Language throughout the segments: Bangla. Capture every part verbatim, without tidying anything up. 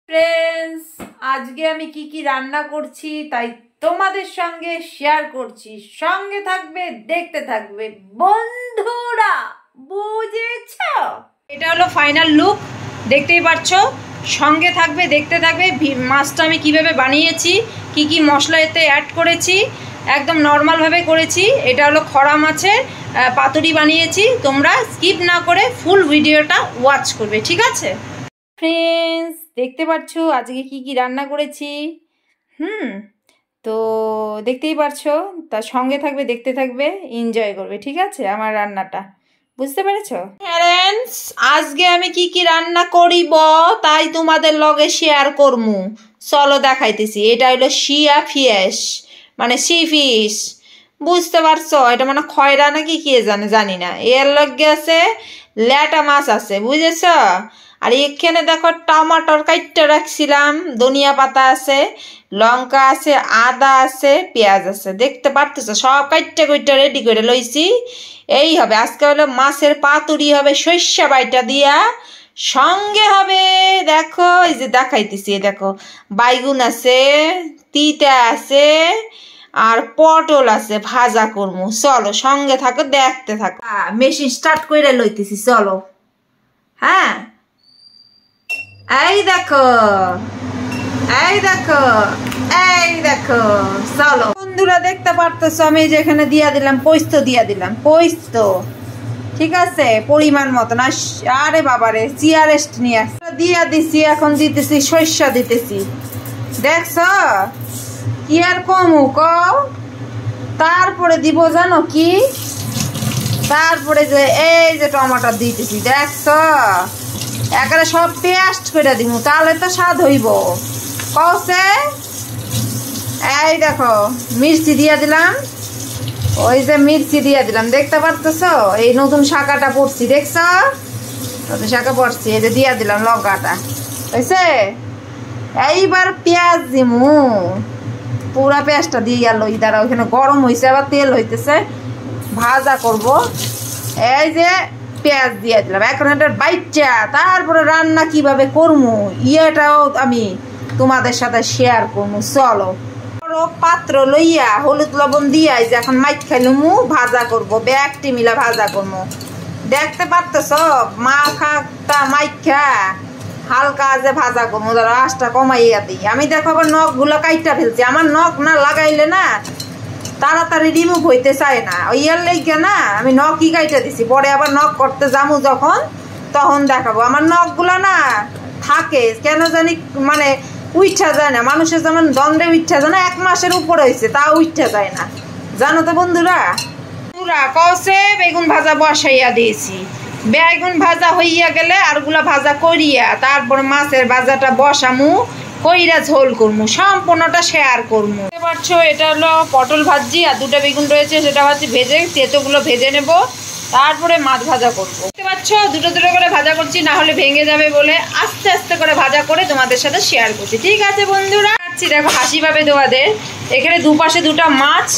ফ্রেন্ডস, আজকে আমি কি কি রান্না করছি তাই তোমাদের সঙ্গে শেয়ার করছি। সঙ্গে থাকবে, দেখতে থাকবে বন্ধুরা, বুঝেছো? এটা হলো ফাইনাল লুক, দেখতেই পাচ্ছ। সঙ্গে থাকবে, দেখতে থাকবে। মাছটা আমি কিভাবে বানিয়েছি, কি কি মশলা এতে অ্যাড করেছি, একদম নর্মালভাবে করেছি। এটা হলো খরা মাছের পাতুরি বানিয়েছি। তোমরা স্কিপ না করে ফুল ভিডিওটা ওয়াচ করবে, ঠিক আছে? ফ্রেন্ডস, দেখতে পাচ্ছ আজকে কি কি রান্না করেছি। হুম তো দেখতেই পারছো, তার সঙ্গে থাকবে, দেখতে থাকবে, এনজয় করবে, ঠিক আছে আমার রান্নাটা, বুঝতে পেরেছো? ফ্রেন্ডস, আজকে আমি কি কি রান্না করিব তাই তোমাদের লগে শেয়ার করমু। চলো দেখাইতেছি। এটা হলো শিয়া ফিশ, মানে সি ফিশ, বুঝতে পারছো? এটা মানে খয়রা নাকি কে জানে, জানি না। এর লগে আছে ল্যাটা মাছ আছে, বুঝেছ? আর এখানে দেখো টমাটোর কাইটটা রাখছিলাম, ধনিয়া পাতা আছে, লঙ্কা আছে, আদা আছে, পেঁয়াজ আছে, দেখতে পারতেছো? সব কাইটটা কইটা রেডি করে লইছি। এই হবে আজকে হলো মাছের পাতুরি হবে সর্ষে বাইটা দিয়া। সঙ্গে হবে দেখো, এই যে দেখাইতেছি, দেখো বাইগুন আছে, তিতা আছে, আর পটল আছে, ভাজা করবো। চলো সঙ্গে থাকো, দেখতে থাকো। মেশিন স্টার্ট করে লইতেছি, চলো। হ্যাঁ, এই দেখো, এই দেখো, এই দেখো, চলো বন্ধুরা, দেখতে পারতেছো আমি যেখানে দিয়া দিলাম পোস্ত, দিয়া দিলাম পোস্ত, ঠিক আছে, পরিমাণ মতন। আরে বাবারে, চিয়ারেস্ট নিয়ে আস দিয়া দিছি। এখন দিতেছি সর্ষা দিতেছি, দেখছো? কি আর কমু কও? তারপরে দিব জানো কি? তারপরে যে এই যে টমাটো দিতেছি, দেখছো? একেবারে সব পেস্ট করে দিব, তাহলে তো স্বাদ হইব, কওছে? এই দেখো মির্চি দিয়া দিলাম, ওই যে মির্চি দিয়া দিলাম, দেখতে পারতেছো? এই নতুন শাখাটা পড়ছি, দেখছো? নতুন শাখা পড়ছি, এই যে দিয়া দিলাম লঙ্কাটা, হয়েছে? এইবার পেঁয়াজ দিমু, পুরা পেঁয়াজটা দিয়ে গেল। ইদারা ওইখানে গরম হয়েছে, আবার তেল হইতেছে, ভাজা করব। এই যে পেঁয়াজ দিয়ে দিলাম। এখন এটা বাইচা তারপরে রান্না কিভাবে করবো ইয়েটাও আমি তোমাদের সাথে শেয়ার করবো। চলো পাত্র লইয়া হলুদ লবণ দিয়া যে এখন মাইক খাইলুমু, ভাজা করবো, ব্যাগটি মিলা ভাজা করবো। দেখতে পারতেছ মাখাটা মাইখা হালকা যে ভাজা করবো, ধরো আঁচটা কমাইয়া দিই আমি। দেখো আবার নখ গুলো কাইটা ফেলছি, আমার নখ না লাগাইলে না তাড়াতাড়ি রিমুভ হইতে চায় না, ওই ইয়ার লেগে না আমি নখই কাইটা দিছি। পরে আবার নখ করতে যাবো যখন, তখন দেখাবো। আমার নখগুলো না থাকে কেন জানি, মানে উইঠা যায় না। মানুষের যেমন দণ্ডে উইঠা যায় না, এক মাসের উপরে হয়েছে তা উইঠা যায় না, জানো তো বন্ধুরা? পুরা কষে বেগুন ভাজা বসাইয়া দিয়েছি। বেগুন ভাজা হইয়া গেলে আরগুলা ভাজা করিয়া তারপর মাছের ভাজাটা বসামু, কইরা ঝোল করবো, সম্পূর্ণটা শেয়ার করবো। বুঝতে পারছো? এটা হলো পটল ভাজি, আর দুটা বেগুন রয়েছে সেটা ভাজি ভেজে, তেঁতোগুলো ভেজে নেব, তারপরে মাছ ভাজা করবো। বুঝতে পারছো? দুটো দুটো করে ভাজা করছি, না হলে ভেঙে যাবে বলে আস্তে আস্তে করে ভাজা করে তোমাদের সাথে শেয়ার করছি, ঠিক আছে বন্ধুরা? দেখো হাসি পাবে তোমাদের। এখানে দুপাশে দুটা মাছ,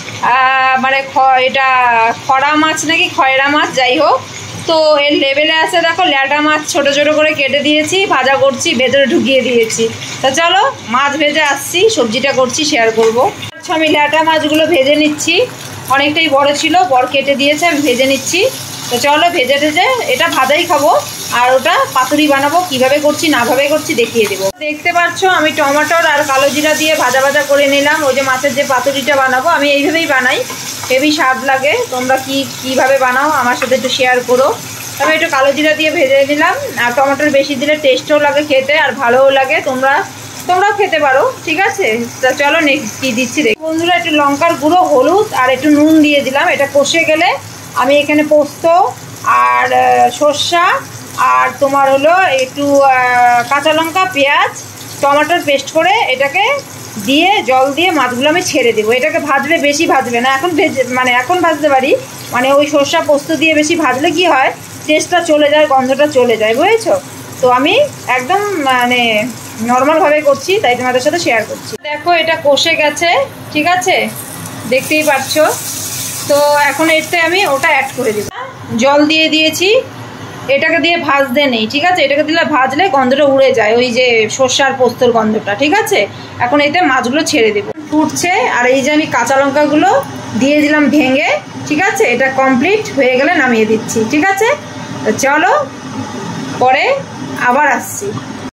মানে এটা খরা মাছ নাকি খয়রা মাছ, যাই হোক, তো এর লেবেলে আছে দেখো ল্যাটা মাছ ছোট ছোট করে কেটে দিয়েছি, ভাজা করছি, ভেতরে ঢুকিয়ে দিয়েছি। তা চলো মাছ ভেজে আসছি, সবজিটা করছি, শেয়ার করবো। আচ্ছা, আমি ল্যাটা মাছগুলো ভেজে নিচ্ছি, অনেকটাই বড় ছিল, বড় কেটে দিয়েছে, আমি ভেজে নিচ্ছি। তো চলো ভেজে ভেজে এটা ভাজাই খাবো, আর ওটা পাতুরি বানাবো। কিভাবে করছি না ভাবে করছি দেখিয়ে দেবো। দেখতে পাচ্ছ আমি টমেটোর আর কালো জিরা দিয়ে ভাজা ভাজা করে নিলাম। ওই যে মাছের যে পাতুরিটা বানাবো আমি এইভাবেই বানাই, হেভি স্বাদ লাগে। তোমরা কি কিভাবে বানাও আমার সাথে একটু শেয়ার করো। তবে একটু কালো জিরা দিয়ে ভেজে দিলাম, আর টমেটোর বেশি দিলে টেস্টও লাগে খেতে, আর ভালোও লাগে। তোমরা তোমরাও খেতে পারো, ঠিক আছে? তা চলো নেক্সট কী দিচ্ছি দেখ বন্ধুরা। একটু লঙ্কার গুঁড়ো, হলুদ আর একটু নুন দিয়ে দিলাম। এটা কষে গেলে আমি এখানে পোস্ত আর সর্ষা আর তোমার হলো একটু কাঁচা লঙ্কা, পেঁয়াজ, টমেটোর পেস্ট করে এটাকে দিয়ে জল দিয়ে মাছগুলো আমি ছেড়ে দেবো। এটাকে ভাজলে বেশি ভাজবে না, এখন ভেজে মানে এখন ভাজতে পারি, মানে ওই সর্ষা পোস্ত দিয়ে বেশি ভাজলে কি হয়, টেস্টটা চলে যায়, গন্ধটা চলে যায়, বুঝেছো? তো আমি একদম মানে নর্মালভাবে করছি, তাই তোমাদের সাথে শেয়ার করছি। দেখো এটা কষে গেছে, ঠিক আছে, দেখতেই পাচ্ছ। তো এখন এতে আমি ওটা অ্যাড করে দেব, জল দিয়ে দিয়েছি। এটাকে দিয়ে ভাজতে নেই, ঠিক আছে? এটাকে দিলে ভাজলে গন্ধটা উড়ে যায়, ওই যে সর্ষে আর পোস্তর গন্ধটা, ঠিক আছে? এখন এতে মাছগুলো ছেড়ে দেবো, ফুটছে। আর এই যে আমি কাঁচা লঙ্কাগুলো দিয়ে দিলাম ভেঙে, ঠিক আছে? এটা কমপ্লিট হয়ে গেলে নামিয়ে দিচ্ছি, ঠিক আছে? তো চলো পরে আবার আসছি।